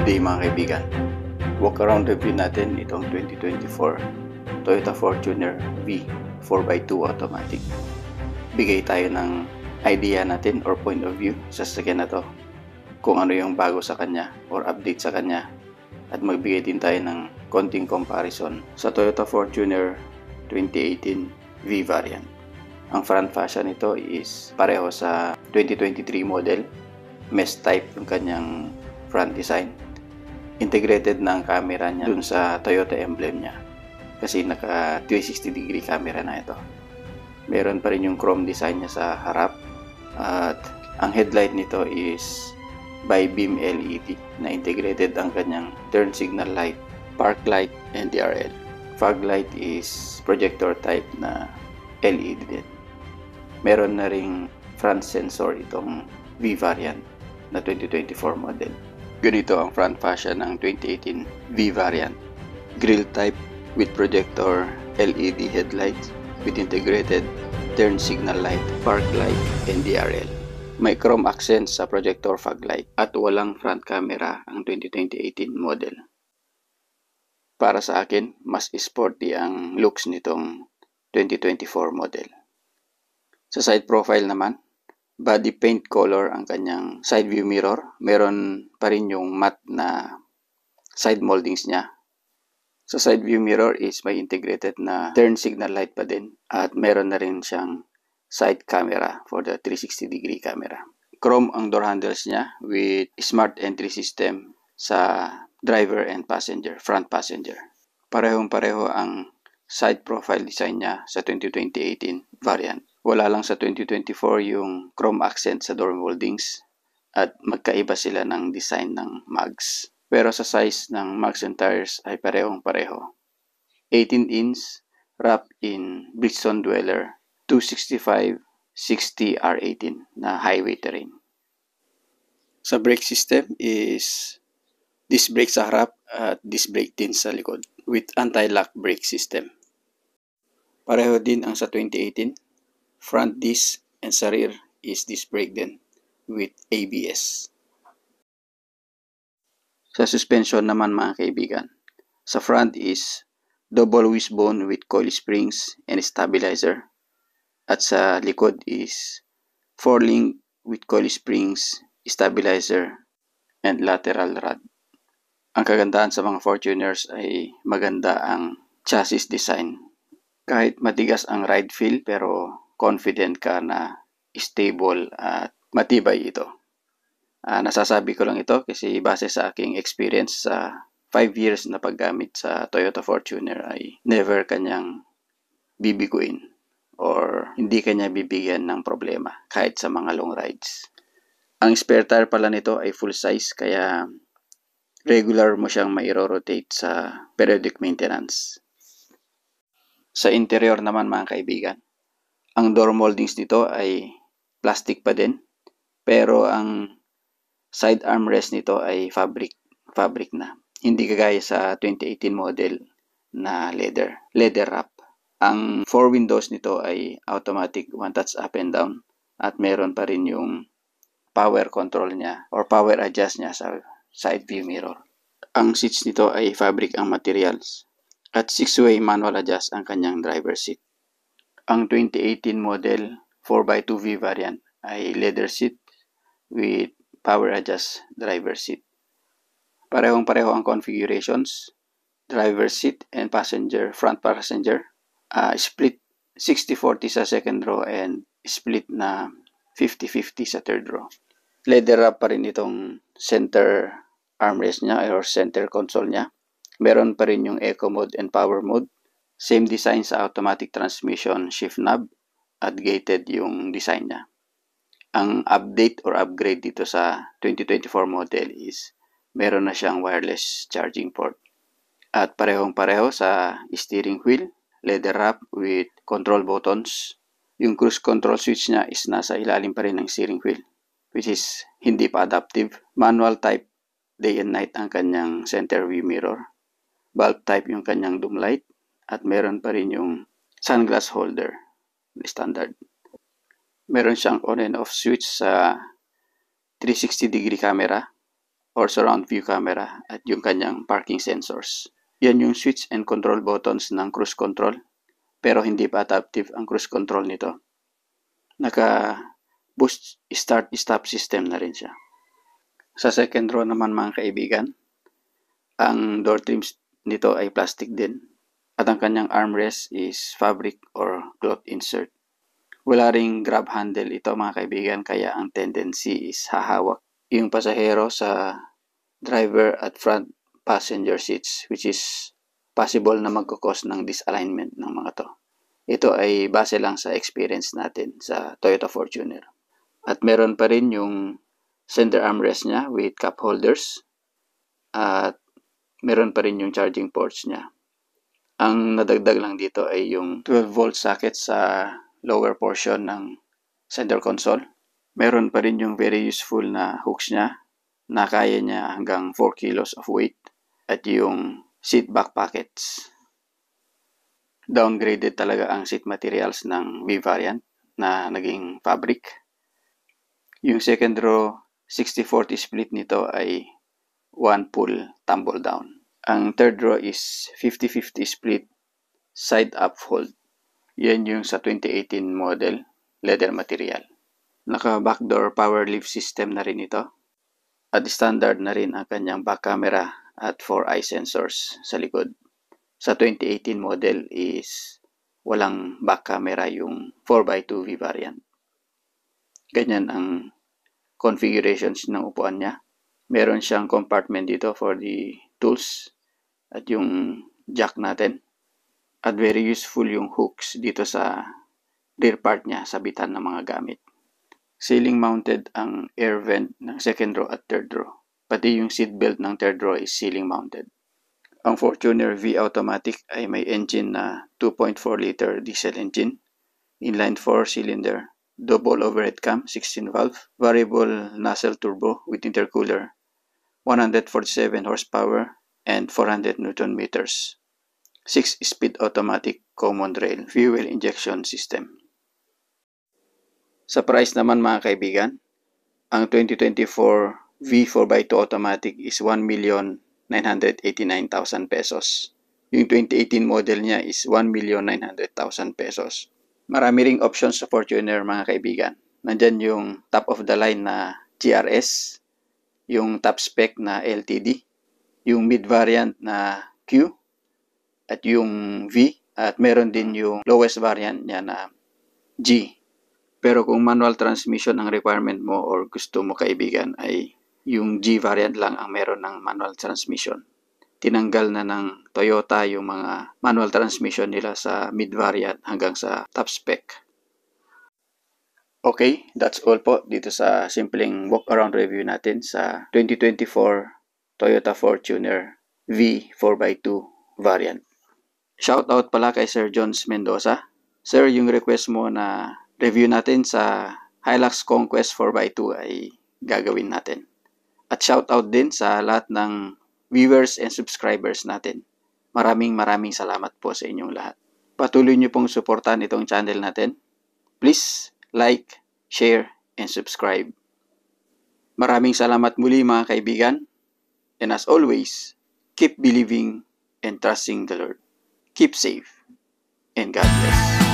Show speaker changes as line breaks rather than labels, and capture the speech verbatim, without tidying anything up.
day mga kaibigan. Walk around review natin itong twenty twenty-four Toyota Fortuner V four by two automatic. Bigay tayo ng idea natin or point of view sa sasakyan na to, kung ano yung bago sa kanya or update sa kanya, at magbigay din tayo ng konting comparison sa Toyota Fortuner twenty eighteen V variant. Ang front fascia nito is pareho sa twenty twenty-three model, mesh type yung kanyang front design. Integrated na ang camera niya dun sa Toyota emblem niya, kasi naka three sixty degree camera na ito. Meron pa rin yung chrome design niya sa harap, at ang headlight nito is by beam L E D na integrated ang kanyang turn signal light, park light, and D R L. Fog light is projector type na L E D din. Meron na ring front sensor itong V variant na twenty twenty-four model. Ganito ang front fascia ng twenty eighteen V variant. Grille type with projector L E D headlights with integrated turn signal light, park light, and D R L. May chrome accents sa projector fog light at walang front camera ang twenty eighteen model. Para sa akin, mas sporty ang looks nitong twenty twenty-four model. Sa side profile naman, body paint color ang kanyang side view mirror. Meron pa rin yung matte na side moldings niya. Sa side view mirror is may integrated na turn signal light pa din, at meron na rin siyang side camera for the three sixty degree camera. Chrome ang door handles niya with smart entry system sa driver and passenger, front passenger. Parehong pareho ang side profile design niya sa twenty eighteen variant. Wala lang sa twenty twenty-four yung chrome accent sa door moldings, at magkaiba sila ng design ng mags. Pero sa size ng mags and tires ay parehong pareho. eighteen inch wrapped in Bridgestone Dweller two sixty-five sixty R eighteen na highway terrain. Sa brake system is disc brake sa harap at disc brake din sa likod with anti-lock brake system. Pareho din ang sa twenty eighteen. Front disc and sa rear is disc brake din with A B S. Sa suspension naman mga kaibigan, sa front is double wishbone with coil springs and stabilizer, at sa likod is four link with coil springs, stabilizer, and lateral rod. Ang kagandahan sa mga Fortuners ay maganda ang chassis design. Kahit matigas ang ride feel, pero confident ka na stable at matibay ito. Uh, nasasabi ko lang ito kasi base sa aking experience sa five years na paggamit sa Toyota Fortuner ay never kanyang bibiguin or hindi kanya bibigyan ng problema kahit sa mga long rides. Ang spare tire pala nito ay full size, kaya regular mo siyang mairo-rotate sa periodic maintenance. Sa interior naman mga kaibigan, ang door moldings nito ay plastic pa din, pero ang side armrest nito ay fabric, fabric na. Hindi kagaya sa twenty eighteen model na leather, leather wrap. Ang four windows nito ay automatic one touch up and down, at meron pa rin yung power control niya or power adjust niya sa side view mirror. Ang seats nito ay fabric ang materials, at six-way manual adjust ang kanyang driver seat. Ang twenty eighteen model four by two V variant ay leather seat with power adjust driver seat. Parehong pareho ang configurations, driver seat and passenger, front passenger, uh, split sixty forty sa second row and split na fifty fifty sa third row. Leather wrap pa rin itong center armrest niya or center console niya. Meron pa rin yung eco mode and power mode. Same design sa automatic transmission shift knob, at gated yung design niya. Ang update or upgrade dito sa twenty twenty-four model is meron na siyang wireless charging port. At parehong pareho sa steering wheel, leather wrap with control buttons. Yung cruise control switch niya is nasa ilalim pa rin ng steering wheel, which is hindi pa adaptive. Manual type, day and night ang kanyang center view mirror. Bulb type yung kanyang doom light, at meron pa rin yung sunglass holder, standard. Meron siyang on and off switch sa three sixty degree camera, or surround view camera at yung kanyang parking sensors. Yan yung switch and control buttons ng cruise control, pero hindi pa adaptive ang cruise control nito. Naka-boost start-stop system na rin siya. Sa second row naman mga kaibigan, ang door trims nito ay plastic din at ang kanyang armrest is fabric or cloth insert. Wala ring grab handle ito mga kaibigan, kaya ang tendency is hahawak yung pasahero sa driver at front passenger seats, which is possible na magkakos ng disalignment ng mga to. Ito ay base lang sa experience natin sa Toyota Fortuner. At meron pa rin yung center armrest niya with cup holders at meron pa rin yung charging ports niya. Ang nadagdag lang dito ay yung twelve volt socket sa lower portion ng center console. Meron pa rin yung very useful na hooks niya na kaya niya hanggang four kilos of weight at yung seat back pockets. Downgraded talaga ang seat materials ng V variant na naging fabric. Yung second row sixty forty split nito ay one pull tumble down. Ang third row is fifty fifty split side up fold. Yan yung sa twenty eighteen model leather material. Naka backdoor power lift system na rin ito. At standard na rin ang kanyang back camera at four eye sensors sa likod. Sa twenty eighteen model is walang back camera yung four by two V variant. Ganyan ang configurations ng upuan niya. Meron siyang compartment dito for the tools at yung jack natin. At very useful yung hooks dito sa rear part niya, sabitan ng mga gamit. Ceiling mounted ang air vent ng second row at third row. Pati yung seat belt ng third row is ceiling mounted. Ang Fortuner V Automatic ay may engine na two point four liter diesel engine, inline four cylinder, double overhead cam, sixteen valve, variable nozzle turbo with intercooler, one hundred forty-seven horsepower and four hundred newton meters. six speed automatic common rail fuel injection system. Sa price naman mga kaibigan, ang twenty twenty-four V four by two automatic is one million nine hundred eighty-nine thousand pesos. Yung twenty eighteen model niya is one million nine hundred thousand pesos. Marami ring options sa Fortuner mga kaibigan. Nandyan yung top of the line na G R S, yung top spec na L T D, yung mid variant na Q, at yung V, at meron din yung lowest variant niya na G. Pero kung manual transmission ang requirement mo or gusto mo kaibigan ay yung G variant lang ang meron ng manual transmission. Tinanggal na ng Toyota yung mga manual transmission nila sa mid variant hanggang sa top spec. Okay, that's all po dito sa simpleng walk around review natin sa twenty twenty-four Toyota Fortuner V four by two variant. Shout out pala kay Sir Jones Mendoza. Sir, yung request mo na review natin sa Hilux Conquest four by two ay gagawin natin. At shout out din sa lahat ng viewers and subscribers natin. Maraming maraming salamat po sa inyong lahat. Patuloy niyo pong suportahan itong channel natin. Please like, share, and subscribe. Maraming salamat muli mga kaibigan. And as always, keep believing and trusting the Lord. Keep safe and God bless.